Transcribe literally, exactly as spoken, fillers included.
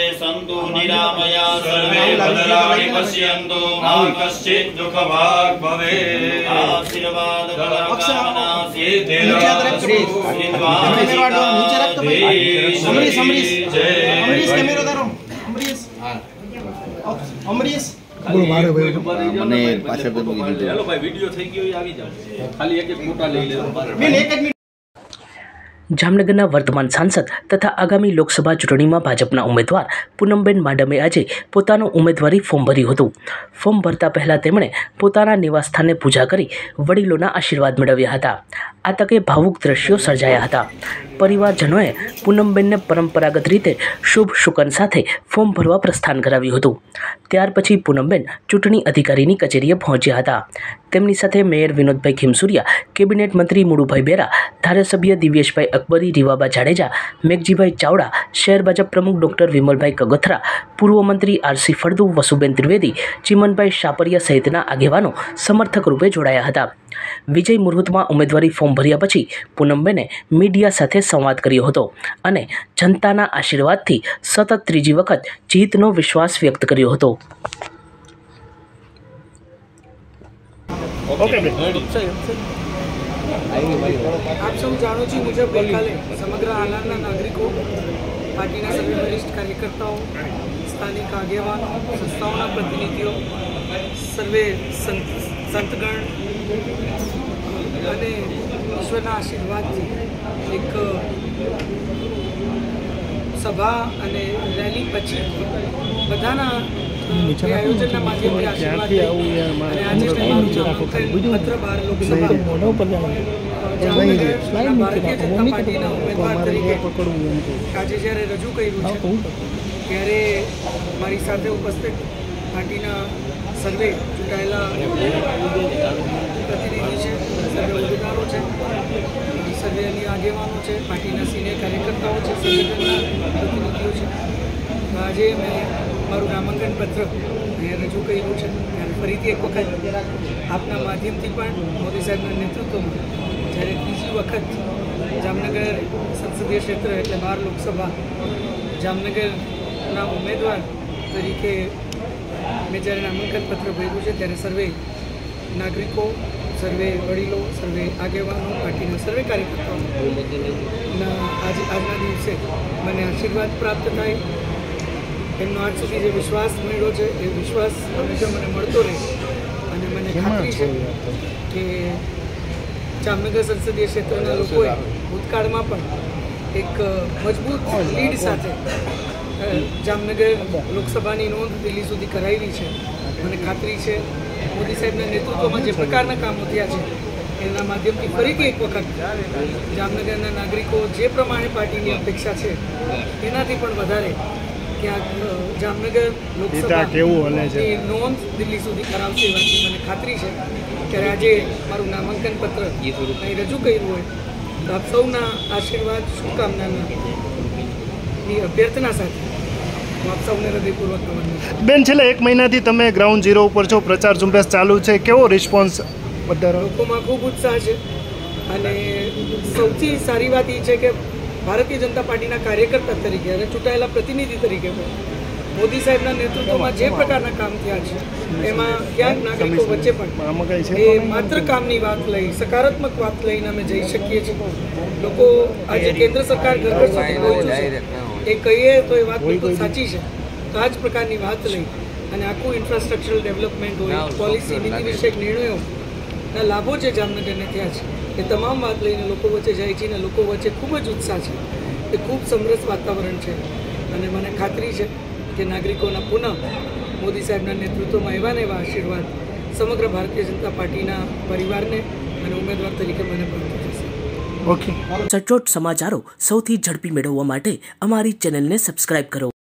सन्तु निरामया सर्वे भद्राणि पश्यन्तु मा कश्चित् दुःखभाग् भवेत् आशीर्वाद कामना सिद्धिर्भवतु अमरीश अमरीश अमरीश कैमरा दारो अमरीश अमरीश મને પાછળ તો મૂકી દીધું. ચાલો ભાઈ વિડિયો થઈ ગયો આવી જાવ ખાલી એક એક ફોટા લઈ લેજો બેન એક એક જામનગરના વર્તમાન સાંસદ તથા આગામી લોકસભા ચૂંટણીમાં ભાજપના ઉમેદવાર પૂનમબેન માડમે આજે પોતાનું ઉમેદવારી ફોર્મ ભર્યું હતું. ફોર્મ ભરતા પહેલાં તેમણે પોતાના નિવાસસ્થાને પૂજા કરી વડીલોના આશીર્વાદ મેળવ્યા હતા. આ તકે ભાવુક દ્રશ્યો સર્જાયા હતા. પરિવારજનોએ પૂનમબેનને પરંપરાગત રીતે શુભ શુકન સાથે ફોર્મ ભરવા પ્રસ્થાન કરાવ્યું હતું. ત્યાર પછી પૂનમબેન ચૂંટણી અધિકારીની કચેરીએ પહોંચ્યા હતા. તેમની સાથે મેયર વિનોદભાઈ ખીમસુરિયા, કેબિનેટ મંત્રી મુળુભાઈ બેરા, ધારાસભ્ય દિવ્યેશભાઈ અકબરી, રીવાબા જાડેજા, મેઘજીભાઈ ચાવડા, શહેર ભાજપ પ્રમુખ ડોક્ટર વિમલભાઈ કગથરા, પૂર્વ મંત્રી આરસી ફળદુ, વસુબેન ત્રિવેદી, ચિમનભાઈ શાપરિયા સહિતના આગેવાનો સમર્થક રૂપે જોડાયા હતા. વિજય મુહૂર્તમાં ઉમેદવારી ફોર્મ ભર્યા પછી પૂનમબેને મીડિયા સાથે સંવાદ કર્યો હતો અને જનતાના આશીર્વાદથી સતત ત્રીજી વખત જીતનો વિશ્વાસ વ્યક્ત કર્યો હતો. आप सब जानो छी मुजब गईकाले समग्र आलाना नागरिको पार्टीना सर्वे वरिष्ठ कार्यकर्ताओं स्थानिक आगेवानो संस्थाओं प्रतिनिधिओ सर्वे संत संतगण અને ઈશ્વરના આશીર્વાદથી એક સભા અને રેલી પછી બધાના આયોજનના માધ્યમથી આશીર્વાદ અને આજે પત્ર બાર લોકસભા જામનગરના ભારતીય જનતા પાર્ટીના ઉમેદવાર તરીકે આજે જ્યારે રજૂ કર્યું છે ત્યારે મારી સાથે ઉપસ્થિત પાર્ટીના સર્વે ચૂંટાયેલા પ્રતિનિધિ છે, સર્વે હોદ્દેદારો છે, સર્વેની આગેવાનો છે, પાર્ટીના સિનિયર કાર્યકર્તાઓ છે, સંગઠનના પ્રતિનિધિઓ છે. આજે મેં મારું નામાંકન પત્ર અહીંયા રજૂ કર્યું છે ત્યારે ફરીથી એક વખત આપના માધ્યમથી પણ મોદી સાહેબના નેતૃત્વમાં જ્યારે ત્રીજી વખત જામનગર સંસદીય ક્ષેત્ર એટલે બાર લોકસભા જામનગરના ઉમેદવાર તરીકે મેં જ્યારે નામાંકન પત્ર ભર્યું છે ત્યારે સર્વે નાગરિકો, સર્વે વડીલો, સર્વે આગેવાનો, પાર્ટીના સર્વે કાર્યકર્તાઓના આજે આજના દિવસે મને આશીર્વાદ પ્રાપ્ત થાય એમનો આજ સુધી જે વિશ્વાસ મળ્યો છે એ વિશ્વાસ હંમેશા મને મળતો રહે અને મને ખાતરી છે કે જામનગર સંસદીય ક્ષેત્રના લોકોએ ભૂતકાળમાં પણ એક મજબૂત લીડ સાથે જામનગર લોકસભાની નોંધ દિલ્હી સુધી કરાવી છે. મને ખાતરી છે મોદી સાહેબના નેતૃત્વમાં જે પ્રકારના કામો થયા છે એના માધ્યમથી ફરીથી એક વખત જામનગરના નાગરિકો જે પ્રમાણે પાર્ટીની અપેક્ષા છે એનાથી પણ વધારે ક્યાંક જામનગર લોકસભાની નોંધ દિલ્હી સુધી કરાવશે એવાથી મને ખાતરી છે. ત્યારે આજે મારું નામાંકન પત્ર અહીં રજૂ કર્યું હોય તો આપ સૌના આશીર્વાદ, શુભકામનાની અભ્યર્થના સાથે હું આપ સૌને હૃદયપૂર્વક નમન. બેન, છેલ્લા એક મહિનાથી તમે ગ્રાઉન્ડ ઝીરો ઉપર છો, પ્રચાર ઝુંબેશ ચાલુ છે, કેવો રિસ્પોન્સ? બધા લોકોમાં ખૂબ ઉત્સાહ છે અને સૌથી સારી વાત એ છે કે ભારતીય જનતા પાર્ટીના કાર્યકર્તા તરીકે અને ચૂંટાયેલા પ્રતિનિધિ તરીકે મોદી સાહેબના નેતૃત્વમાં જે પ્રકારના કામ થયા છે એમાં ક્યાંક નાગરિકો વચ્ચે પણ એ માત્ર કામની વાત લઈ, સકારાત્મક વાત લઈને અમે જઈ શકીએ છીએ. લોકો આજે કેન્દ્ર સરકાર ઘર ઘર સુધી પહોંચ્યું છે એ કહીએ તો એ વાત બિલકુલ સાચી છે. તો આ જ પ્રકારની વાત લઈ અને આખું ઇન્ફ્રાસ્ટ્રક્ચરલ ડેવલપમેન્ટ હોય, પોલિસી નીતિ વિષયક નિર્ણયોના લાભો જે જામનગરને થયા છે એ તમામ વાત લઈને લોકો વચ્ચે જાય છે અને લોકો વચ્ચે ખૂબ જ ઉત્સાહ છે. એ ખૂબ સમરસ વાતાવરણ છે અને મને ખાતરી છે કે નાગરિકોના પુનઃ મોદી સાહેબના નેતૃત્વમાં એવા ને એવા આશીર્વાદ સમગ્ર ભારતીય જનતા પાર્ટીના પરિવારને અને ઉમેદવાર તરીકે મને પ્રાપ્ત થશે. ઓકે. સચોટ સમાચારો સૌથી ઝડપી મેળવવા માટે અમારી ચેનલને સબસ્ક્રાઇબ કરો.